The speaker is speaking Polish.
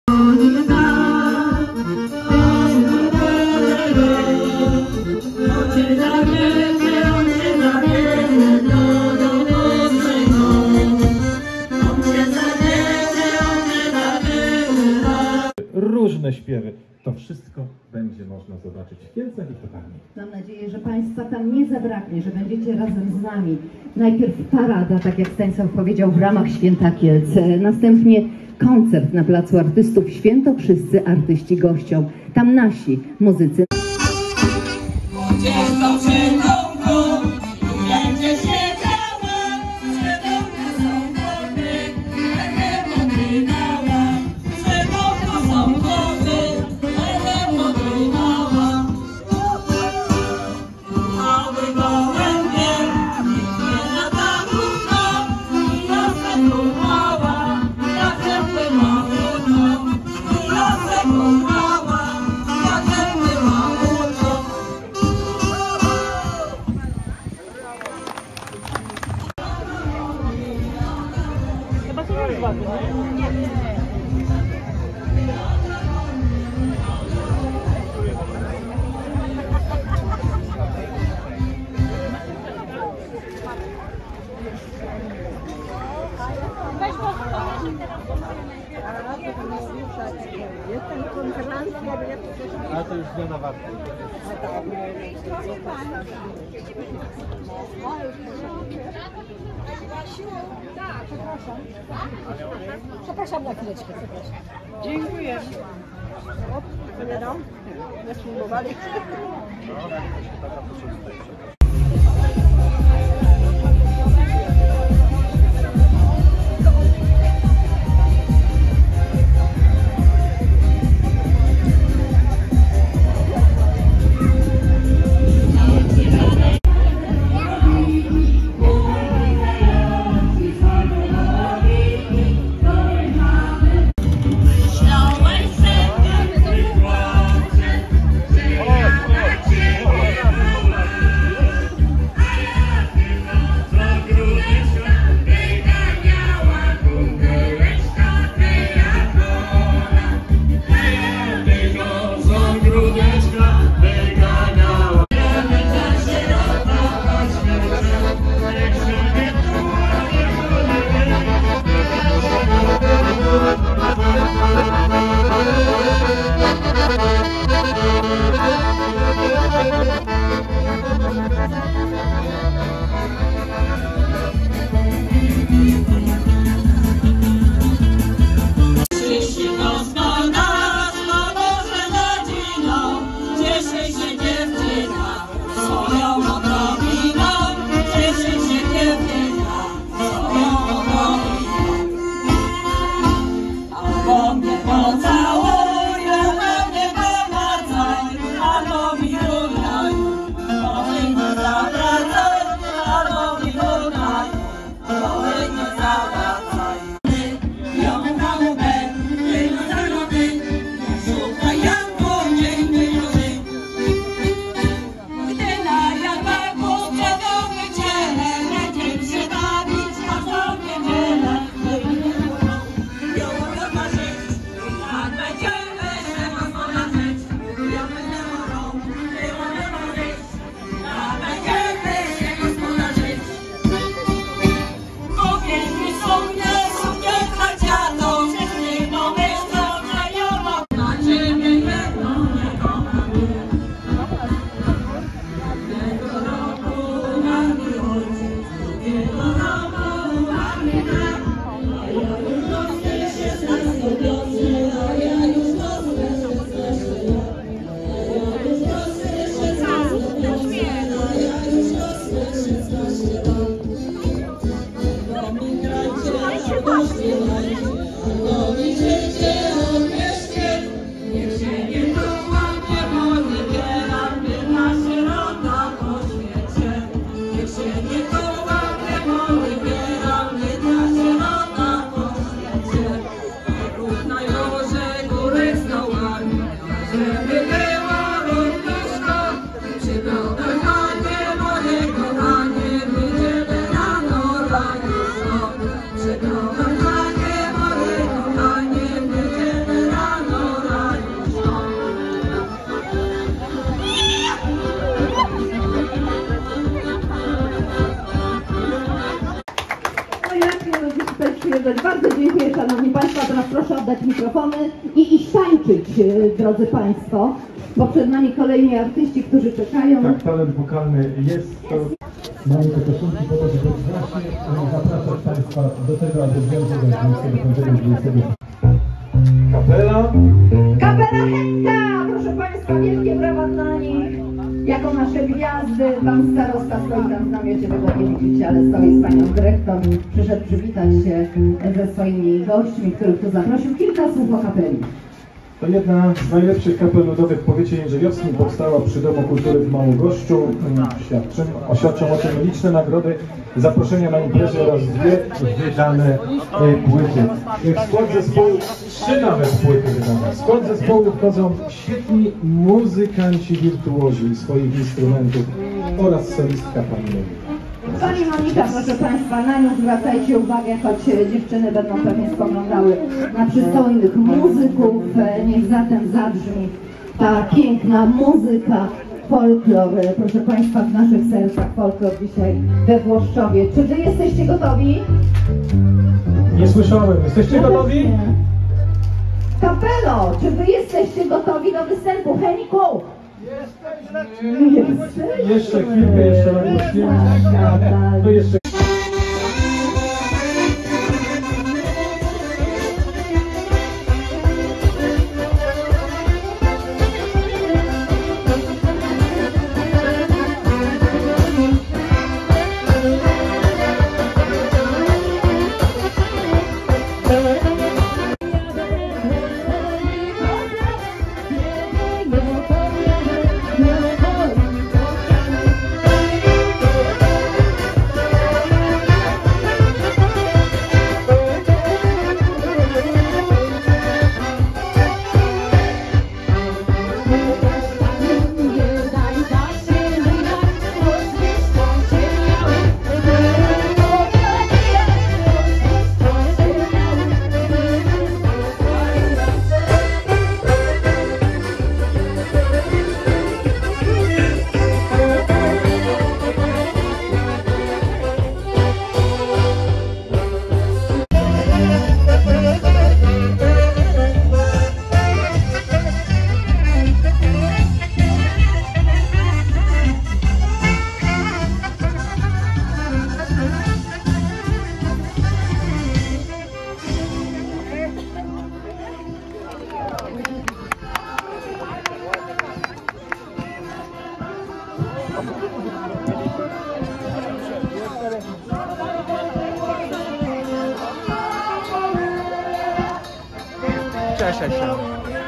Różne śpiewy. To wszystko będzie można zobaczyć w Kielcach i w Tokarnie. Mam nadzieję, że Państwa tam nie zabraknie, że będziecie razem z nami. Najpierw parada, tak jak Stanisław powiedział, w ramach Święta Kielce. Następnie koncert na Placu Artystów Świętokrzyscy artyści gością. Tam nasi muzycy. Ale to już zmiana warta. Przepraszam na chwileczkę, przepraszam. Dziękuję. To nie dam? Nie spróbowali. oddać mikrofony i iść tańczyć, drodzy Państwo, bo przed nami kolejni artyści, którzy czekają. Tak, talent wokalny jest to... Mamy te koszulki po to, żeby właśnie zapraszać Państwa do tego, aby związek do 25-20. Kapela. Kapela Henka! Proszę Państwa, wielkie brawa dla nich. Jako nasze gwiazdy, Pan starosta stoi tam w namiocie, wy go nie widzicie, ale stoi z Panią Dyrektor i przyszedł przywitać się ze swoimi gośćmi, których tu zaprosił. Kilka słów o kapeli. To jedna z najlepszych kapel ludowych w powiecie jędrzejowskim, powstała przy Domu Kultury w Małogoszczu. Oświadczą o tym liczne nagrody, zaproszenia na imprezy oraz 2 wydane płyty. W skład zespołu 3 nawet płyty wydane. W skład zespołu wchodzą świetni muzykanci wirtuozi swoich instrumentów oraz solistka pani Monika. Pani Monika, proszę Państwa, na nią zwracajcie uwagę, choć dziewczyny będą pewnie spoglądały na przystojnych muzyków. Niech zatem zabrzmi ta piękna muzyka, folklor, proszę Państwa, w naszych sercach folklor dzisiaj we Włoszczowie. Czy Wy jesteście gotowi? Nie słyszałem. Jesteście gotowi? Kapelo, czy Wy jesteście gotowi do występu? Heniku! Jesteś? Jeszcze chwilkę, jeszcze nagłośniemy. To jeszcze... Cześć, Asia.